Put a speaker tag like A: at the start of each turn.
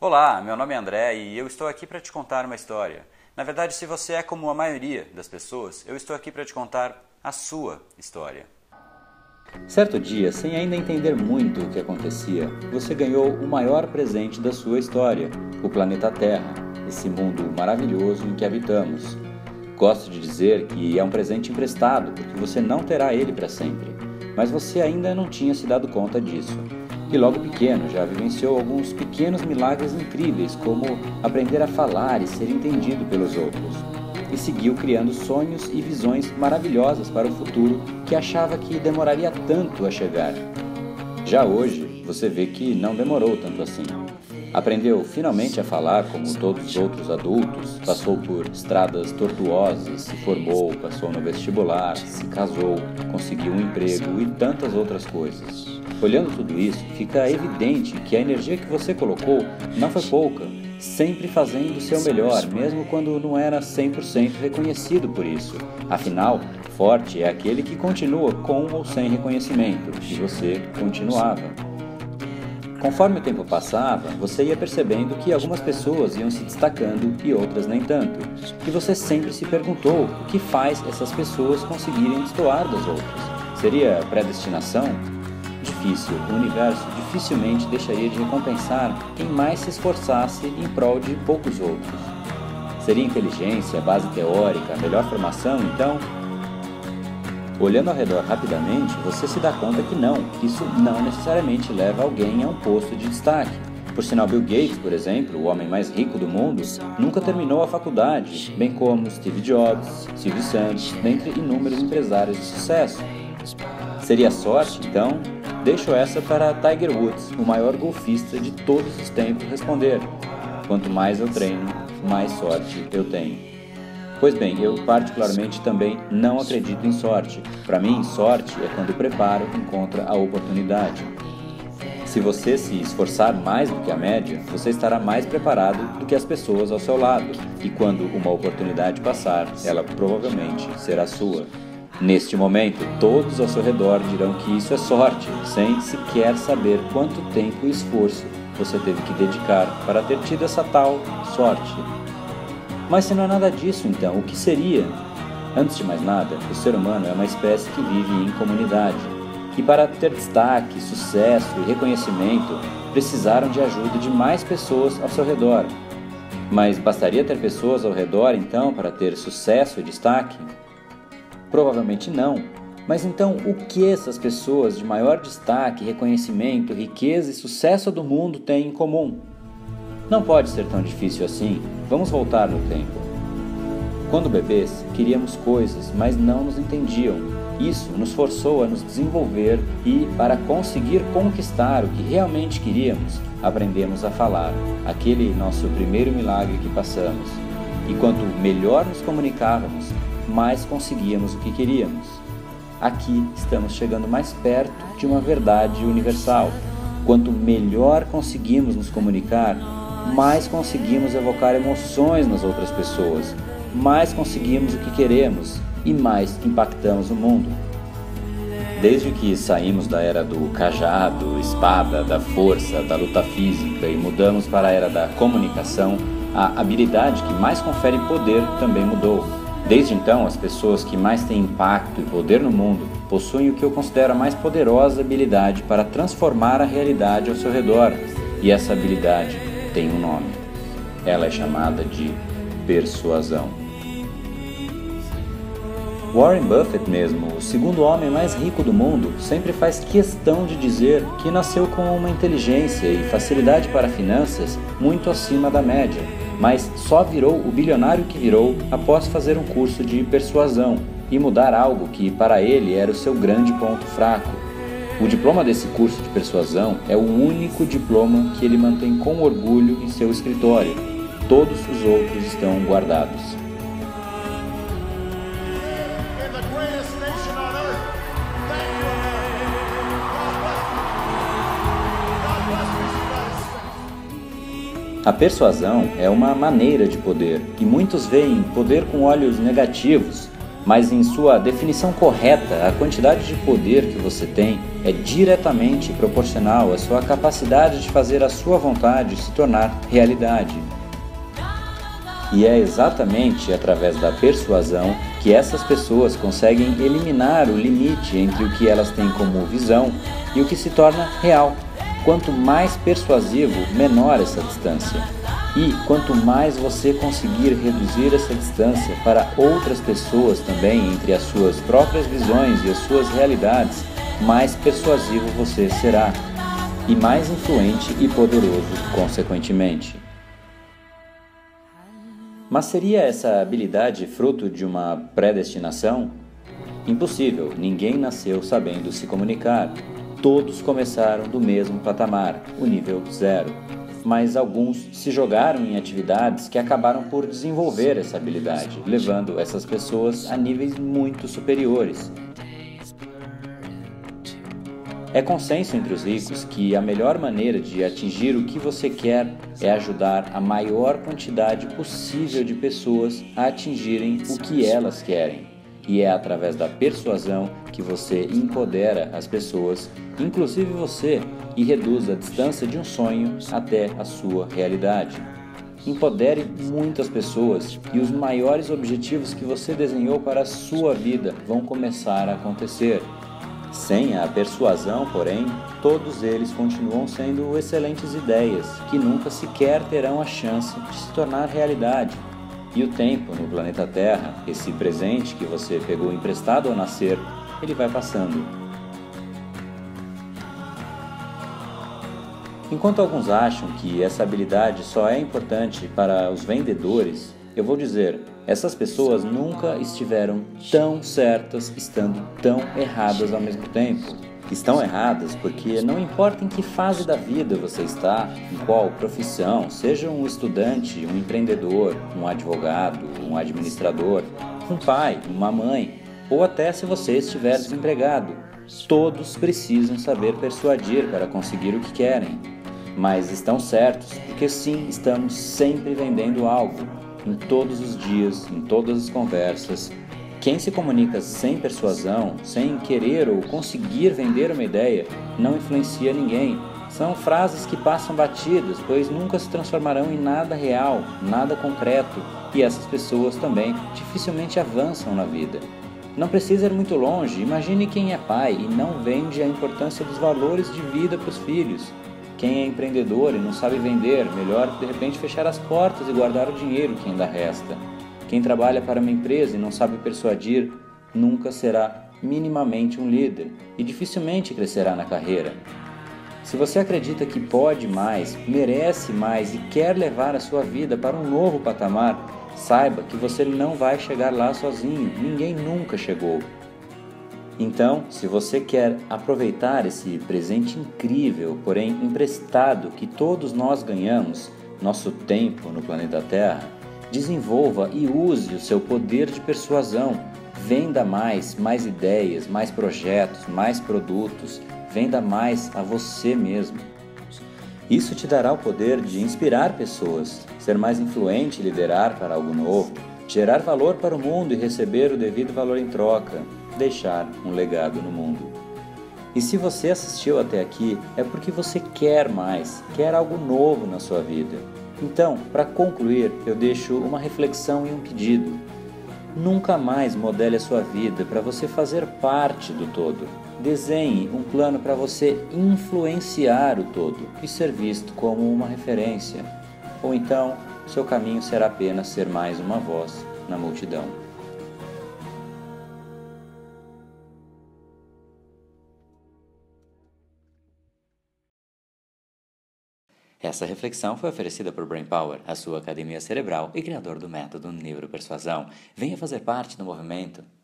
A: Olá, meu nome é André e eu estou aqui para te contar uma história. Na verdade, se você é como a maioria das pessoas, eu estou aqui para te contar a sua história.
B: Certo dia, sem ainda entender muito o que acontecia, você ganhou o maior presente da sua história, o planeta Terra, esse mundo maravilhoso em que habitamos. Gosto de dizer que é um presente emprestado, porque você não terá ele para sempre, mas você ainda não tinha se dado conta disso. E logo pequeno já vivenciou alguns pequenos milagres incríveis, como aprender a falar e ser entendido pelos outros. E seguiu criando sonhos e visões maravilhosas para o futuro que achava que demoraria tanto a chegar. Já hoje, você vê que não demorou tanto assim. Aprendeu finalmente a falar como todos os outros adultos, passou por estradas tortuosas, se formou, passou no vestibular, se casou, conseguiu um emprego e tantas outras coisas. Olhando tudo isso, fica evidente que a energia que você colocou não foi pouca, sempre fazendo o seu melhor, mesmo quando não era 100% reconhecido por isso. Afinal, forte é aquele que continua com ou sem reconhecimento, e você continuava. Conforme o tempo passava, você ia percebendo que algumas pessoas iam se destacando e outras nem tanto. E você sempre se perguntou o que faz essas pessoas conseguirem destoar das outras. Seria predestinação? Difícil, o universo dificilmente deixaria de recompensar quem mais se esforçasse em prol de poucos outros. Seria inteligência, base teórica, melhor formação, então? Olhando ao redor rapidamente, você se dá conta que não, isso não necessariamente leva alguém a um posto de destaque. Por sinal, Bill Gates, por exemplo, o homem mais rico do mundo, nunca terminou a faculdade, bem como Steve Jobs, Silvio Santos, dentre inúmeros empresários de sucesso. Seria sorte, então? Deixo essa para Tiger Woods, o maior golfista de todos os tempos, responder. Quanto mais eu treino, mais sorte eu tenho. Pois bem, eu particularmente também não acredito em sorte. Para mim, sorte é quando o preparo encontra a oportunidade. Se você se esforçar mais do que a média, você estará mais preparado do que as pessoas ao seu lado. E quando uma oportunidade passar, ela provavelmente será sua. Neste momento, todos ao seu redor dirão que isso é sorte, sem sequer saber quanto tempo e esforço você teve que dedicar para ter tido essa tal sorte. Mas se não é nada disso, então, o que seria? Antes de mais nada, o ser humano é uma espécie que vive em comunidade. E para ter destaque, sucesso e reconhecimento, precisaram de ajuda de mais pessoas ao seu redor. Mas bastaria ter pessoas ao redor, então, para ter sucesso e destaque? Provavelmente não. Mas então, o que essas pessoas de maior destaque, reconhecimento, riqueza e sucesso do mundo têm em comum? Não pode ser tão difícil assim. Vamos voltar no tempo. Quando bebês, queríamos coisas, mas não nos entendiam. Isso nos forçou a nos desenvolver e, para conseguir conquistar o que realmente queríamos, aprendemos a falar, aquele nosso primeiro milagre que passamos. E quanto melhor nos comunicávamos, mais conseguíamos o que queríamos. Aqui estamos chegando mais perto de uma verdade universal. Quanto melhor conseguimos nos comunicar, mais conseguimos evocar emoções nas outras pessoas, mais conseguimos o que queremos e mais impactamos o mundo. Desde que saímos da era do cajado, espada, da força, da luta física e mudamos para a era da comunicação, a habilidade que mais confere poder também mudou. Desde então, as pessoas que mais têm impacto e poder no mundo possuem o que eu considero a mais poderosa habilidade para transformar a realidade ao seu redor. E essa habilidade tem um nome. Ela é chamada de persuasão. Warren Buffett mesmo, o segundo homem mais rico do mundo, sempre faz questão de dizer que nasceu com uma inteligência e facilidade para finanças muito acima da média, mas só virou o bilionário que virou após fazer um curso de persuasão e mudar algo que para ele era o seu grande ponto fraco. O diploma desse curso de persuasão é o único diploma que ele mantém com orgulho em seu escritório. Todos os outros estão guardados. A persuasão é uma maneira de poder, e muitos veem poder com olhos negativos, Mas em sua definição correta, a quantidade de poder que você tem é diretamente proporcional à sua capacidade de fazer a sua vontade se tornar realidade. E é exatamente através da persuasão que essas pessoas conseguem eliminar o limite entre o que elas têm como visão e o que se torna real. Quanto mais persuasivo, menor essa distância. E quanto mais você conseguir reduzir essa distância para outras pessoas também entre as suas próprias visões e as suas realidades, mais persuasivo você será e mais influente e poderoso consequentemente. Mas seria essa habilidade fruto de uma predestinação? Impossível, ninguém nasceu sabendo se comunicar. Todos começaram do mesmo patamar, o nível 0. Mas alguns se jogaram em atividades que acabaram por desenvolver essa habilidade, levando essas pessoas a níveis muito superiores. É consenso entre os ricos que a melhor maneira de atingir o que você quer é ajudar a maior quantidade possível de pessoas a atingirem o que elas querem. E é através da persuasão que você empodera as pessoas, inclusive você, e reduz a distância de um sonho até a sua realidade. Empodere muitas pessoas e os maiores objetivos que você desenhou para a sua vida vão começar a acontecer. Sem a persuasão, porém, todos eles continuam sendo excelentes ideias que nunca sequer terão a chance de se tornar realidade. E o tempo no planeta Terra, esse presente que você pegou emprestado ao nascer, ele vai passando. Enquanto alguns acham que essa habilidade só é importante para os vendedores, eu vou dizer, essas pessoas nunca estiveram tão certas estando tão erradas ao mesmo tempo. Estão erradas porque não importa em que fase da vida você está, em qual profissão, seja um estudante, um empreendedor, um advogado, um administrador, um pai, uma mãe, ou até se você estiver desempregado, todos precisam saber persuadir para conseguir o que querem. Mas estão certos porque sim, estamos sempre vendendo algo, em todos os dias, em todas as conversas. Quem se comunica sem persuasão, sem querer ou conseguir vender uma ideia, não influencia ninguém. São frases que passam batidas, pois nunca se transformarão em nada real, nada concreto, e essas pessoas também dificilmente avançam na vida. Não precisa ir muito longe, imagine quem é pai e não vende a importância dos valores de vida para os filhos. Quem é empreendedor e não sabe vender, melhor de repente fechar as portas e guardar o dinheiro que ainda resta. Quem trabalha para uma empresa e não sabe persuadir, nunca será minimamente um líder e dificilmente crescerá na carreira. Se você acredita que pode mais, merece mais e quer levar a sua vida para um novo patamar, saiba que você não vai chegar lá sozinho, ninguém nunca chegou. Então, se você quer aproveitar esse presente incrível, porém emprestado que todos nós ganhamos, nosso tempo no planeta Terra, desenvolva e use o seu poder de persuasão. Venda mais ideias, mais projetos, mais produtos. Venda mais a você mesmo. Isso te dará o poder de inspirar pessoas, ser mais influente e liderar para algo novo, gerar valor para o mundo e receber o devido valor em troca, deixar um legado no mundo. E se você assistiu até aqui, é porque você quer mais, quer algo novo na sua vida. Então, para concluir, eu deixo uma reflexão e um pedido. Nunca mais modele a sua vida para você fazer parte do todo. Desenhe um plano para você influenciar o todo e ser visto como uma referência. Ou então, seu caminho será apenas ser mais uma voz na multidão. Essa reflexão foi oferecida por Brain Power, a sua academia cerebral e criador do método Neuropersuasão. Venha fazer parte do movimento.